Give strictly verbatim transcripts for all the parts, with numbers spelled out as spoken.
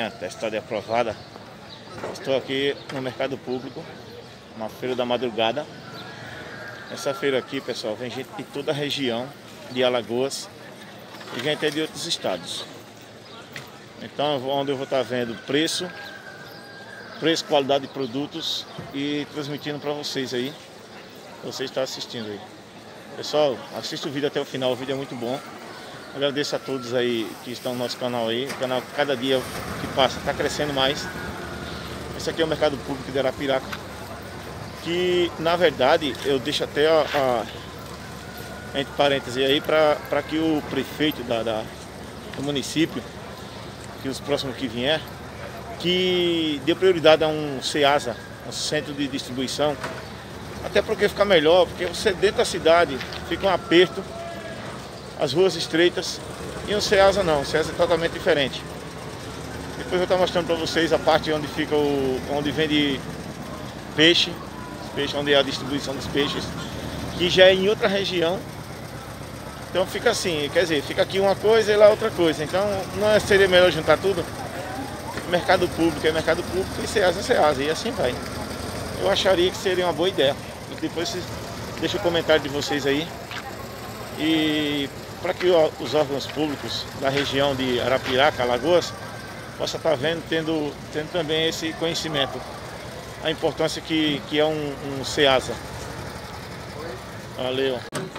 tenha testada e aprovada. Estou aqui no Mercado Público, uma feira da madrugada. Essa feira aqui, pessoal, vem gente de toda a região de Alagoas e vem até de outros estados. Então, onde eu vou estar vendo preço, preço, qualidade de produtos e transmitindo para vocês aí. Você está assistindo aí. Pessoal, assista o vídeo até o final, o vídeo é muito bom. Agradeço a todos aí que estão no nosso canal aí. O canal, cada dia que passa, está crescendo mais. Esse aqui é o Mercado Público de Arapiraca, que na verdade eu deixo até a, a entre parênteses aí para que o prefeito da, da, do município, que os próximos que vier, que dê prioridade a um CEASA, um centro de distribuição, até porque fica melhor, porque você dentro da cidade fica um aperto, as ruas estreitas, e um CEASA não, o CEASA é totalmente diferente. Depois eu vou estar mostrando para vocês a parte onde fica o, onde vende peixe, peixe, onde é a distribuição dos peixes, que já é em outra região. Então fica assim, quer dizer, fica aqui uma coisa e lá outra coisa. Então não seria melhor juntar tudo? Mercado Público é Mercado Público e CEASA é CEASA, e assim vai. Eu acharia que seria uma boa ideia. E depois vocês deixem o comentário de vocês aí. E para que os órgãos públicos da região de Arapiraca, Alagoas, possa estar vendo, tendo, tendo também esse conhecimento, a importância que, que é um, um CEASA. Valeu.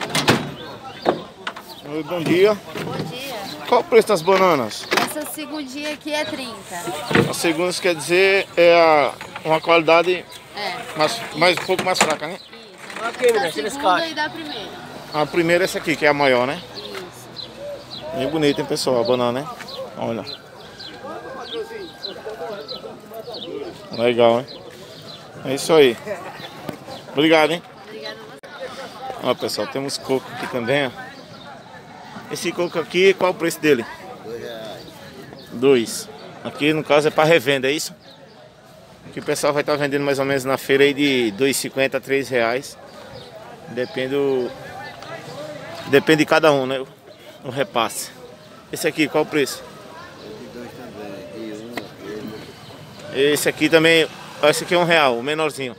Oi, bom dia. Bom dia. Qual o preço das bananas? Essa segundinha aqui é trinta. A segunda quer dizer é a, uma qualidade É. mais, mais, um pouco mais fraca, né? Isso. Aqui, da segunda e da primeira. A primeira é essa aqui, que é a maior, né? Isso. Bem bonita, hein, pessoal, a banana, né? Olha. Legal, hein? É isso aí. Obrigado, hein? Obrigada a você. Ó, pessoal, temos coco aqui também, ó. Esse coco aqui, qual o preço dele? Dois reais. Dois. Aqui, no caso, é para revenda, é isso? Aqui o pessoal vai estar vendendo mais ou menos na feira aí de dois e cinquenta a três reais. Depende do... Depende de cada um, né? O repasse. Esse aqui, qual o preço? Esse aqui também, esse aqui é um real, o menorzinho.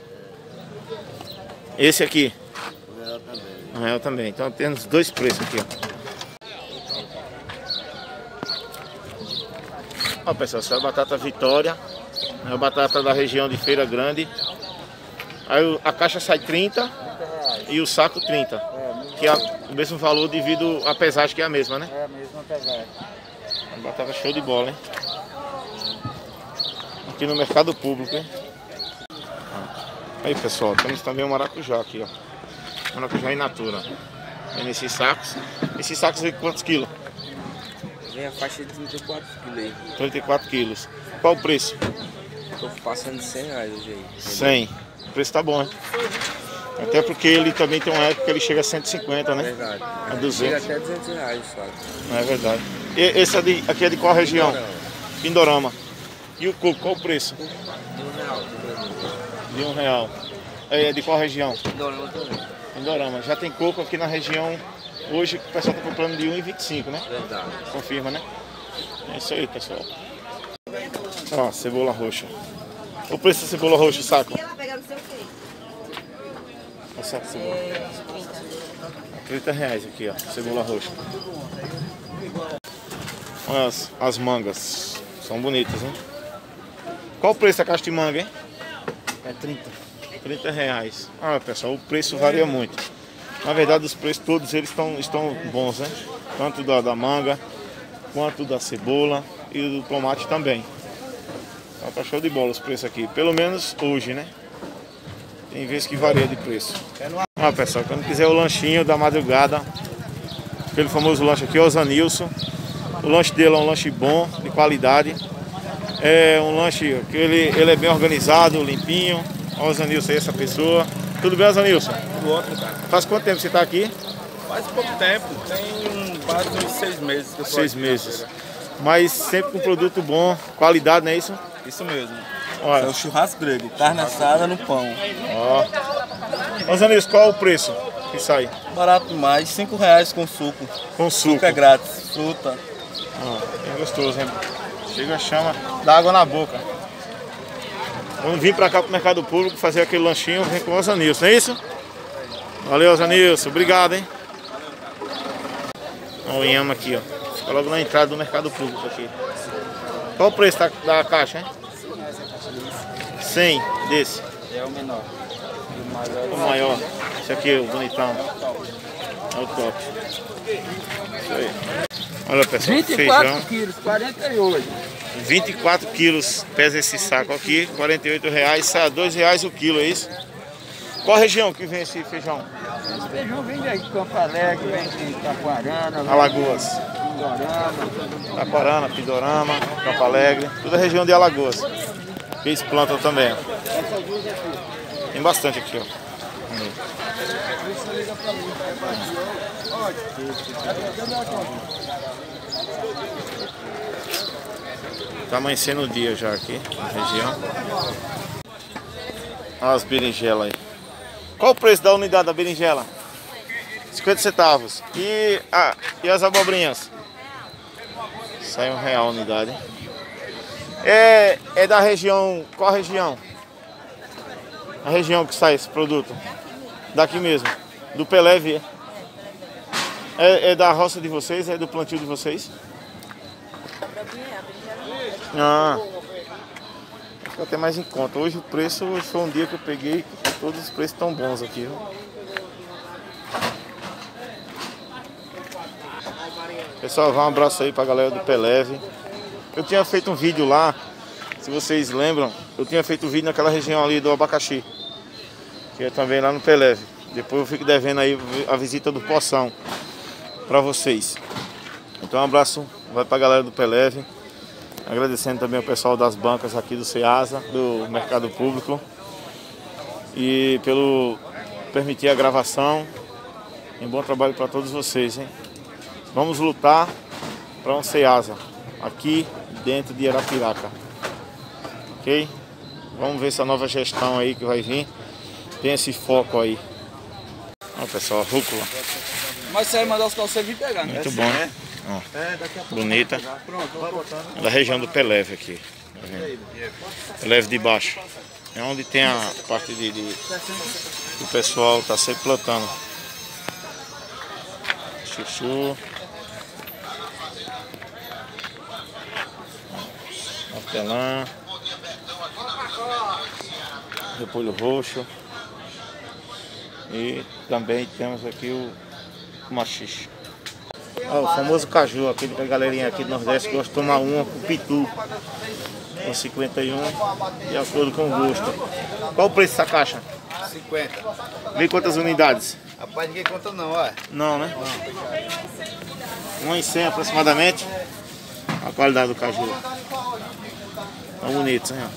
Esse aqui? Um real também. Um real também. Então temos dois preços aqui, ó. Ó, pessoal, essa é a batata Vitória. É a batata da região de Feira Grande. Aí a caixa sai trinta e o saco trinta. Que é o mesmo valor devido à pesagem, que é a mesma, né? É a mesma pesagem. A batata show de bola, hein? Aqui no Mercado Público, hein? Aí, pessoal, temos também o maracujá aqui, ó. Maracujá in natura. Vem nesses sacos. Esses sacos aí, quantos quilos? Vem a faixa de trinta e quatro quilos aí. trinta e quatro quilos. Qual o preço? Tô passando de cem reais hoje aí. cem. O preço tá bom, hein? Até porque ele também tem uma época que ele chega a cento e cinquenta, né? É verdade. A duzentos. Chega até duzentos reais, sabe? Não é verdade. E esse aqui é de qual região? Pindorama. E o coco, qual o preço? De um real, do Brasil. De um real. É de qual região? Pindorama também. Pindorama. Já tem coco aqui na região, hoje o pessoal está comprando de um e vinte e cinco, né? Verdade. Confirma, né? É isso aí, pessoal. Ó, cebola roxa. O preço da cebola roxa, saco? O saco de cebola. trinta reais aqui, ó, cebola roxa. Olha as, as mangas. São bonitas, hein? Qual o preço da caixa de manga, hein? É trinta. trinta reais. Ah, pessoal, o preço varia muito. Na verdade, os preços todos eles estão, estão bons, né? Tanto da, da manga, quanto da cebola e do tomate também. Então tá show de bola os preços aqui. Pelo menos hoje, né? Tem vezes que varia de preço. Ah, pessoal, quando quiser o lanchinho da madrugada, aquele famoso lanche aqui, o Zanilson. O lanche dele é um lanche bom, de qualidade. É um lanche que ele, ele é bem organizado, limpinho. Olha o Zanilson aí, essa pessoa. Tudo bem, Zanilson? Tudo ótimo, cara. Faz quanto tempo você está aqui? Faz pouco tempo. Tem quase uns seis meses que eu tô Seis aqui meses. Mas sempre com produto bom, qualidade, não é isso? Isso mesmo. Olha. É o churrasco grego, carne assada no pão. Ó. Ô, Zanilson, qual é o preço que sai? Barato demais, cinco reais com suco. Com suco. Suco é grátis, fruta. Ah, bem gostoso, hein? Chega, chama, dá água na boca. Vamos vir pra cá pro mercado público fazer aquele lanchinho, vem com o Osanilson, não é isso? Valeu, Osanilson, obrigado, hein? Olha o Inhama aqui, ó. Fica logo na entrada do mercado público aqui. Qual o preço da, da caixa, hein? cem desse. É o menor. O maior. Esse aqui, o bonitão. É o top. Isso aí. Olha, pessoal, vinte e feijão. quatro quilos, quarenta e oito. vinte e quatro quilos pesa esse saco aqui, quarenta e oito reais, sai a dois reais o quilo, é isso? Qual região que vem esse feijão? Esse feijão vem de Campo Alegre, vem de Itaquarana, Alagoas. Pindorama. Taquarana, Pindorama, Campo Alegre, toda a região de Alagoas. Que eles plantam também. Tem bastante aqui, ó. Tá amanhecendo o dia já aqui na região. Olha as berinjelas aí. Qual o preço da unidade da berinjela? cinquenta centavos. E, ah, e as abobrinhas? Sai um real a unidade. É, é da região. Qual a região? A região que sai esse produto? Daqui mesmo. Do Peleve. É, é da roça de vocês? É do plantio de vocês? Ah, fica até mais em conta. Hoje o preço, hoje foi um dia que eu peguei, todos os preços estão bons aqui, viu? Pessoal, um abraço aí pra galera do Peleve. Eu tinha feito um vídeo lá, se vocês lembram, eu tinha feito um vídeo naquela região ali do abacaxi, que é também lá no Peleve. Depois eu fico devendo aí a visita do Poção pra vocês. Então um abraço, vai pra galera do Peleve. Agradecendo também ao pessoal das bancas aqui do Ceasa, do Mercado Público. E pelo permitir a gravação. Um bom trabalho para todos vocês, hein? Vamos lutar para um Ceasa aqui dentro de Arapiraca. Ok? Vamos ver essa nova gestão aí que vai vir tem esse foco aí. Ó, pessoal, a rúcula. Mas você vai mandar os calceiros vir pegar, né? Muito bom, né? Ó, bonita. É da região do Peleve aqui. Tá vendo? Peleve de baixo. É onde tem a parte de, de que o pessoal tá sempre plantando. Chuchu. Hortelã. Repolho roxo. E também temos aqui o machixe. Ó, o famoso caju, aquele que a galerinha aqui do Nordeste gosta de tomar uma com pitu. Com cinquenta e um, de acordo com o gosto. Qual o preço dessa caixa? cinquenta. Vem quantas unidades? Rapaz, ninguém conta não, ó. Não, né? um em cem aproximadamente. A qualidade do caju. Tá bonito, hein?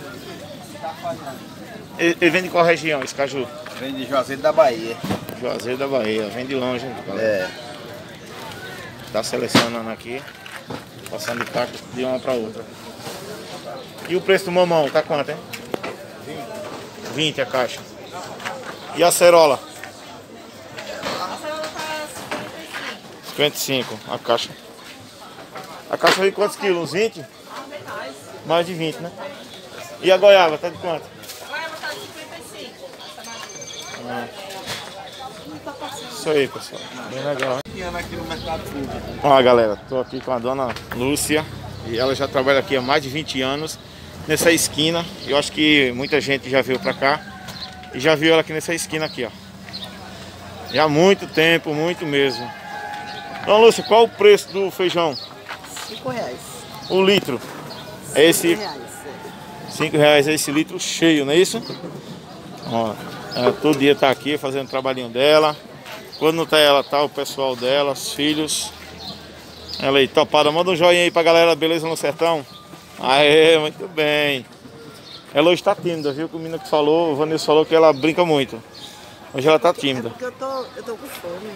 Ele, ele vem de qual região, esse caju? Vem de Juazeiro da Bahia. Juazeiro da Bahia, vem de longe, hein, galera? É. Tá selecionando aqui, passando de taco de uma para outra. E o preço do mamão, tá quanto, hein? vinte a caixa. E a cerola? A cerola tá cinquenta e cinco a caixa. A caixa vem quantos quilos? Uns vinte? Mais de vinte, né? E a goiaba, tá de quanto? A goiaba tá cinquenta e cinco. Ah. Isso aí, pessoal. Bem legal, hein? Aqui no Mercado Público. Ó, galera, tô aqui com a dona Lúcia. E ela já trabalha aqui há mais de vinte anos. Nessa esquina. Eu acho que muita gente já veio pra cá. E já viu ela aqui nessa esquina aqui, ó. Já há muito tempo, muito mesmo. Então, Lúcia, qual o preço do feijão? cinco reais. O litro. É esse... reais. cinco reais é esse litro cheio, não é isso? Ó, ela todo dia tá aqui fazendo o trabalhinho dela. Quando não tá ela, tá o pessoal dela, os filhos. Ela aí, topada. Manda um joinha aí pra galera, beleza no sertão? Aê, muito bem. Ela hoje tá tímida, viu? Que o menino que falou, o Vanilson falou que ela brinca muito. Hoje ela tá tímida. É porque eu tô, eu tô com fome.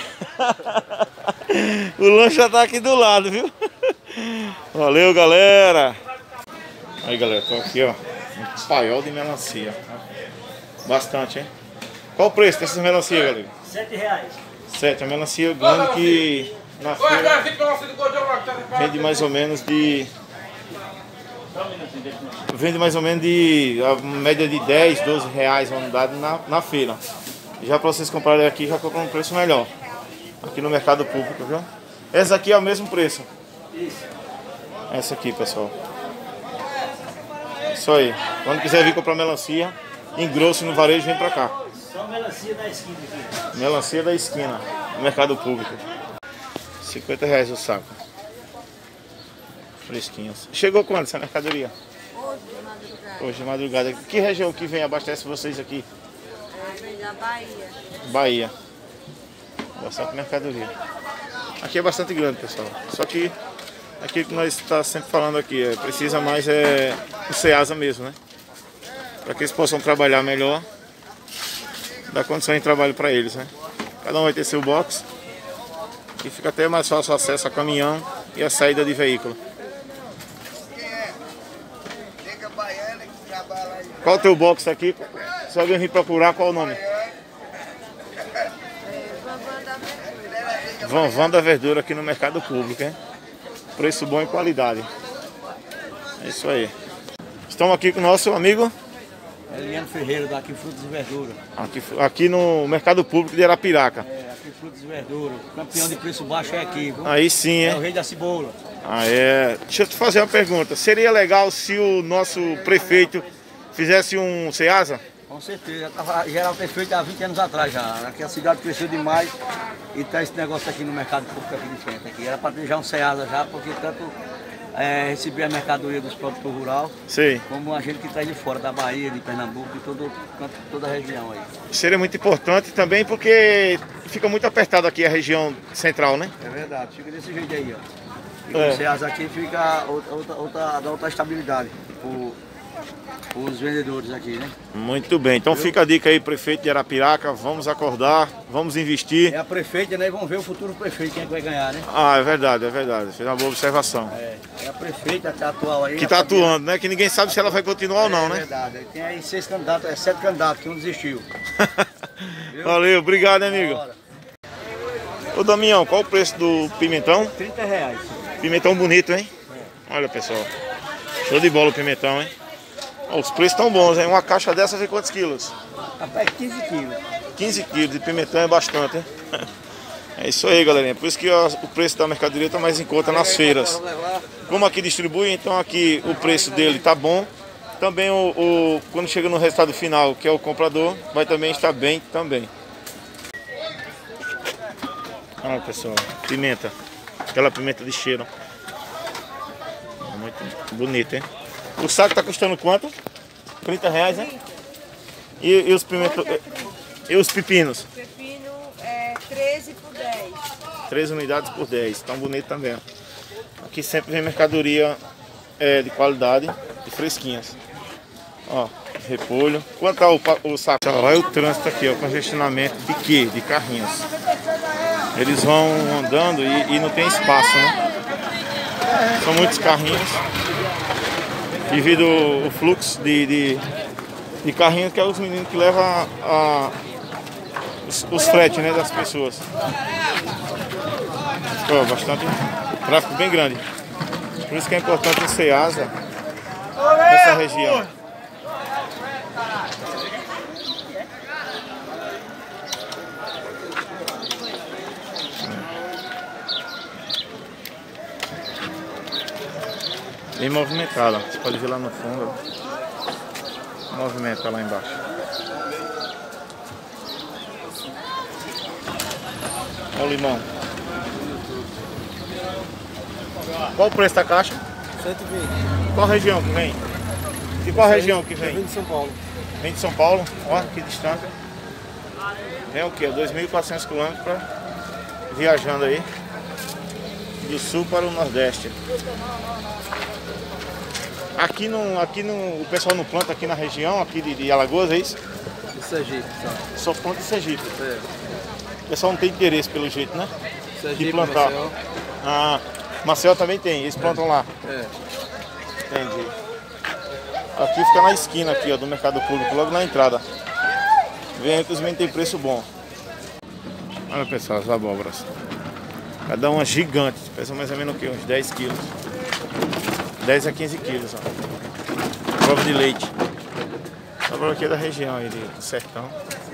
O lanche já tá aqui do lado, viu? Valeu, galera. Aí, galera, tô aqui, ó. Um paiol de melancia. Bastante, hein? Qual o preço dessas melancias, galera? Sete reais. Sete. A melancia grande que na feira vende mais ou menos de vende mais ou menos de a média de dez, doze reais a unidade na, na feira. Já para vocês comprarem aqui, já compram um preço melhor. Aqui no mercado público, viu? Essa aqui é o mesmo preço. Essa aqui, pessoal. Isso aí. Quando quiser vir comprar melancia, em grosso no varejo, vem pra cá. Só melancia da esquina aqui. Melancia da esquina, no mercado público. cinquenta reais o saco. Fresquinhos. Chegou quando essa mercadoria? Hoje de madrugada. Hoje de madrugada. Que região que vem abastece vocês aqui? É, vem da Bahia. Bahia. Bastante mercadoria. Aqui é bastante grande, pessoal. Só que aquilo que nós estamos sempre falando aqui, é, precisa mais é o Ceasa mesmo, né? Para que eles possam trabalhar melhor, dar condição de trabalho para eles, né? Cada um vai ter seu box e fica até mais fácil o acesso a caminhão e a saída de veículo. Qual o teu box aqui? Se alguém vir procurar, qual o nome? Van Van da Verdura aqui no mercado público, hein? Preço bom e qualidade. É isso aí. Estamos aqui com o nosso amigo Eliano Ferreira, daqui Frutas e Verduras. aqui, aqui no mercado público de Arapiraca. É, aqui Frutas e Verduras. Campeão de preço baixo é aqui, viu? Aí sim, É o hein? rei da cebola. Ah, é. Deixa eu te fazer uma pergunta. Seria legal se o nosso prefeito fizesse um Ceasa? Com certeza, já, tava, já era prefeito há vinte anos atrás já. Aqui a cidade cresceu demais e tá esse negócio aqui no mercado público aqui de frente. Aqui. Era para ter já um Ceasa já, porque tanto é, receber a mercadoria dos produtos rural, Sei. como a gente que está de fora, da Bahia, de Pernambuco, de todo, toda a região aí. Seria muito importante também porque fica muito apertado aqui a região central, né? É verdade, fica desse jeito aí, ó. E É. com o Ceasa aqui fica outra, outra, outra, dá outra estabilidade para os vendedores aqui, né? Muito bem. Então fica a dica aí, prefeito de Arapiraca. Vamos acordar, vamos investir. É a prefeita, né? Vamos ver o futuro prefeito, quem é que vai ganhar, né? Ah, é verdade, é verdade. Fez uma boa observação. É, é a prefeita que tá atual aí. Que a tá Fabiana. atuando, né? Que ninguém sabe se ela vai continuar ou não, É né? verdade. Tem aí seis candidatos, é sete candidatos, que um desistiu. Valeu, obrigado, amigo. Bora. Ô Damião, qual o preço do pimentão? trinta reais. Pimentão bonito, hein? Olha, pessoal. Show de bola o pimentão, hein? Ó, os preços estão bons, hein? Uma caixa dessa vem quantos quilos? Rapaz, quinze quilos. quinze quilos de pimentão é bastante, hein? É isso aí, galerinha. Por isso que ó, o preço da mercadoria está mais em conta nas feiras. Como aqui distribui, então aqui o preço dele tá bom. Também o, o quando chega no resultado final, que é o comprador, vai também estar bem também. Olha, pessoal, pimenta. Aquela pimenta de cheiro. Muito bonito, hein? O saco tá custando quanto? trinta reais, hein? E, e os pimentos. E os pepinos? Pepino é treze por dez. três unidades por dez. Tão bonito também. Ó. Aqui sempre vem mercadoria é, de qualidade e fresquinhas. Ó, repolho. Quanto tá o, o saco? Olha o trânsito aqui, ó, congestionamento de quê? De carrinhos. Eles vão andando e, e não tem espaço, né? São muitos carrinhos. Devido ao fluxo de, de, de carrinhos, que é os meninos que levam a, a, os, os fretes, né, das pessoas. Ó, bastante tráfego bem grande. Por isso que é importante o Ceasa nessa região. Bem movimentada, você pode ver lá no fundo. Movimenta lá embaixo. Olha o limão. Qual o preço da caixa? cento e vinte. Qual região que vem? De qual região que Vem vem? de São Paulo. Vem de São Paulo, ó, que distância. Vem o que? dois mil e quatrocentos quilômetros pra... viajando aí. Do sul para o nordeste. Aqui, no, aqui no, o pessoal não planta aqui na região, aqui de, de Alagoas, é isso? De Sergipe, Só planta em Sergipe. é. O pessoal não tem interesse pelo jeito, né? Sergipe, De plantar. Maceió. Ah, Maceió também tem, eles plantam lá. É. Entendi. Aqui fica na esquina aqui, ó, do mercado público, logo na entrada. Vem que os meninos tem preço bom. Olha, pessoal, as abóboras. Cada uma gigante, pesa mais ou menos o quê? Uns dez quilos. dez a quinze quilos, ó. prova de leite. A prova aqui é da região aí, do sertão.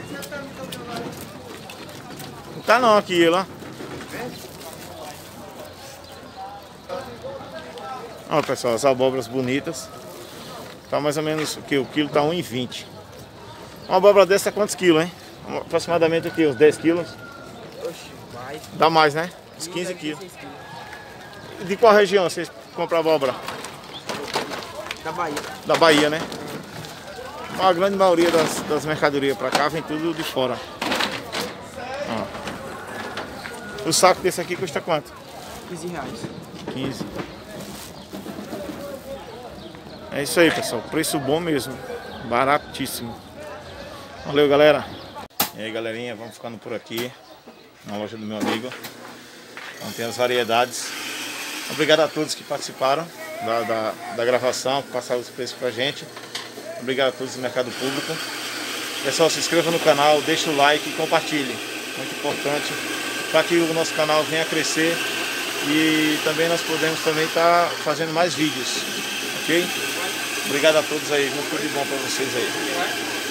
Não tá não aqui, lá. Olha pessoal, as abóboras bonitas. Tá mais ou menos o que? O quilo tá um e vinte. Uma abóbora dessa é quantos quilos, hein? Aproximadamente o que? Uns dez quilos? Oxe, mais. Dá mais, né? Uns quinze quilos. De qual região vocês compram abóbora? Da Bahia. Da Bahia, né? A grande maioria das, das mercadorias pra cá vem tudo de fora. Ó. O saco desse aqui custa quanto? quinze reais. quinze. É isso aí, pessoal. Preço bom mesmo. Baratíssimo. Valeu, galera. E aí, galerinha, vamos ficando por aqui na loja do meu amigo. Então tem as variedades. Obrigado a todos que participaram da, da, da gravação, que passaram os preços pra gente. Obrigado a todos do Mercado Público. Pessoal, se inscreva no canal, deixe o like e compartilhe. Muito importante para que o nosso canal venha a crescer e também nós podemos também estar fazendo mais vídeos. Ok? Obrigado a todos aí, muito de bom para vocês aí.